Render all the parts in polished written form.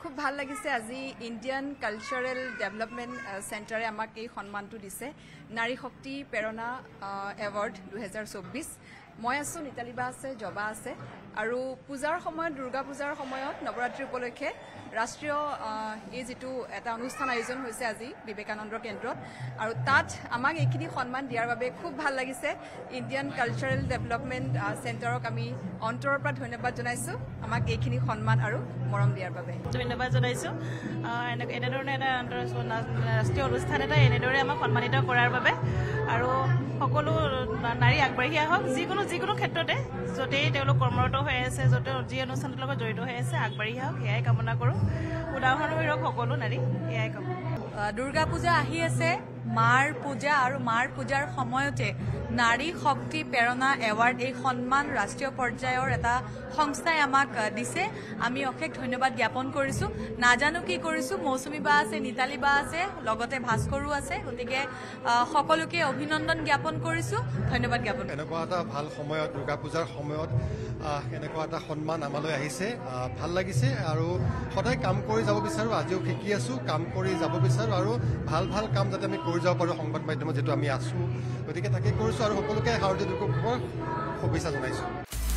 খুব ভাল লাগিছে আজি ইন্ডিয়ান কালচাৰেল ডেভেলপমেন্ট সেন্টাৰে আমাক এই সন্মানটো দিছে নাৰী শক্তি প্ৰেৰণা এৱাৰ্ড 2024 মই আছো নিতালিবা আছে জবা আছে আৰু পূজাৰ সময়ত দুৰ্গা পূজাৰ সময়ত নৱৰাত্ৰি উপলক্ষে ৰাষ্ট্ৰীয় এই যেটো এটা অনুষ্ঠান আয়োজন হৈছে আজি বিবেকানন্দ কেন্দ্ৰত আৰু তাত আমাক এইখিনি সন্মান দিয়াৰ বাবে খুব ভাল লাগিছে ইন্ডিয়ান কালচাৰেল ডেভেলপমেন্ট সেন্টাৰক আমি অন্তৰৰ পৰা ধন্যবাদ জনাইছো আমাক এইখিনি সন্মান আৰু মৰম দিয়াৰ বাবে ধন্যবাদ জনাইছো এনেধৰণে এটা ৰাষ্ট্ৰীয় অনুষ্ঠান এটা এনেদৰে আমাক সন্মানিত কৰাৰ বাবে আৰু সকলো নাৰী আগবাঢ়ি আহক যিকোনো ক্ষেত্ৰতে য'তেই তেওঁলোক কৰ্মৰত হৈ আছে য'তে যি অনুষ্ঠানৰ লগত জড়িত হৈ আছে আগবাঢ়ি আহক সেয়াই কামনা কৰোঁ উদাহৰণ হৈ ৰওক সকলো নাৰী এয়াই কামনা দুৰ্গা পূজা আহি আছে মাৰ পূজা আৰু মাৰ পূজাৰ সময়তে নাৰী শক্তি প্ৰেৰণা এৱাৰ্ড এই সন্মান ৰাষ্ট্ৰীয় পৰ্যায়ৰ এটা সংস্থাই আমাক দিছে আমি অশেষ ধন্যবাদ জ্ঞাপন কৰিছো নাজানো কি কৰিছো মৌচুমী বা আছে নিতালী বা আছে লগতে ভাস্কৰো আছে গতিকে সকলোকে অভিনন্দন জ্ঞাপন কৰিছো ধন্যবাদ জ্ঞাপন এনেকুৱা এটা ভাল সময়ত দুৰ্গা পূজাৰ সময়ত এনেকুৱা এটা সন্মান আমালৈ আহিছে ভাল লাগিছে আৰু সদায় কাম কৰি যাব বিচাৰো আজিও শিকি আছো কাম কৰি যাব বিচাৰো আৰু ভাল ভাল কাম যাতে আমি কৰি যাব পাৰো সংবাদ মাধ্যমত যেটো আমি আছো গতিকে তাকে কৰিছো আৰু সকলোকে হাৰ্দিক শুভেচ্ছা জনাইছো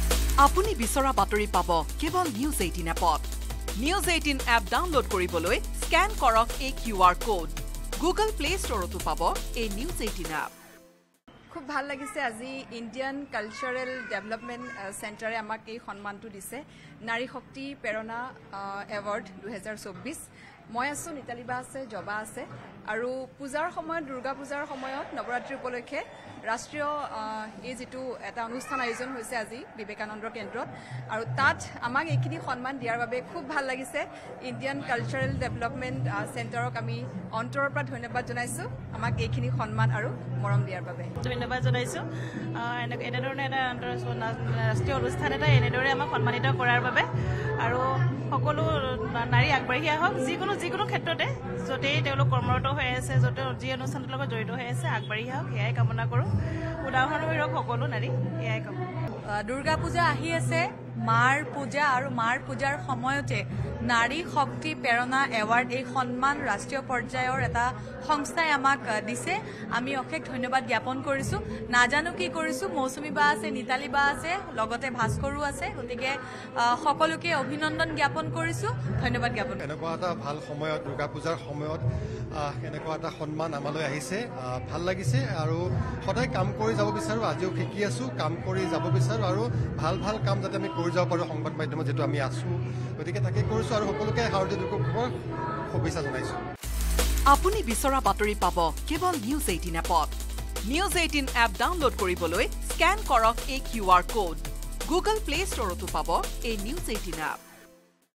আপুনি বিচৰা বাতৰি পাব কেৱল নিউজ 18 এপত নিউজ 18 এপ ডাউনলোড কৰিবলৈ স্ক্যান কৰক এই QR কোড গুগল প্লে ষ্টৰতো পাব এই নিউজ 18 এপ খুব ভাল লাগিছে আজি ইন্ডিয়ান কালচাৰেল ডেভেলপমেন্ট সেন্টাৰে আমাক এই সন্মানটো দিছে নাৰী শক্তি প্ৰেৰণা এৱাৰ্ড 2024 মই আছো নিতালিবা আছে জবা আছে আৰু পূজাৰ সময়ত দুৰ্গা পূজাৰ সময়ত নৱৰাত্ৰি উপলক্ষে ৰাষ্ট্ৰীয় এই যেটো এটা অনুষ্ঠান আয়োজন হৈছে আজি বিবেকানন্দ কেন্দ্ৰত আৰু তাত আমাক এইখিনি সন্মান দিয়াৰ বাবে খুব ভাল লাগিছে ইন্ডিয়ান কালচাৰেল ডেভেলপমেন্ট সেন্টাৰক আমি অন্তৰৰ পৰা ধন্যবাদ জনাইছো আমাক এইখিনি সন্মান আৰু মৰম দিয়াৰ বাবে ধন্যবাদ জনাইছো এনেধৰণে এটা ৰাষ্ট্ৰীয় অনুষ্ঠান এটা এনেদৰে আমাক সন্মানিত কৰাৰ বাবে আৰু সকলো নাৰী আগবাঢ়ি আহক যিকোনো ক্ষেত্ৰতে য'তেই তেওঁলোক কৰ্মৰত হৈ আছে য'তে যি অনুষ্ঠানৰ লগত জড়িত হৈ আছে আগবাঢ়ি আহক সেয়াই কামনা কৰোঁ উদাহৰণ হৈ ৰওক সকলো নাৰী এয়াই কামনা দুৰ্গা পূজা আহি আছে মাৰ পূজা আৰু মাৰ পূজাৰ সময়তে নাৰী শক্তি প্ৰেৰণা এৱাৰ্ড এই সন্মান ৰাষ্ট্ৰীয় পৰ্যায়ৰ এটা সংস্থাই আমাক দিছে আমি অশেষ ধন্যবাদ জ্ঞাপন কৰিছো নাজানো কি কৰিছো মৌচুমী বা আছে নিতালী বা আছে লগতে ভাস্কৰো আছে গতিকে সকলোকে অভিনন্দন জ্ঞাপন কৰিছো ধন্যবাদ জ্ঞাপন এনেকুৱা এটা ভাল সময়ত দুৰ্গা পূজাৰ সময়ত এনেকুৱা এটা সন্মান আমালৈ আহিছে ভাল লাগিছে আৰু সদায় কাম কৰি যাব বিচাৰো আজিও শিকি আছো কাম কৰি যাব বিচাৰো আৰু ভাল ভাল কাম যাতে আমি কৰি যাব পাৰো সংবাদ মাধ্যমত যেটো আমি আছো গতিকে তাকে কৰিছো আৰু সকলোকে হাৰ্দিক শুভেচ্ছা জনাইছো আপুনি বিচৰা বাতৰি পাব কেৱল নিউজ 18 এপত নিউজ 18 এপ ডাউনলোড কৰিবলৈ স্ক্যান কৰক এই QR কোড গুগল প্লে ষ্টৰতো পাব এই নিউজ 18 এপ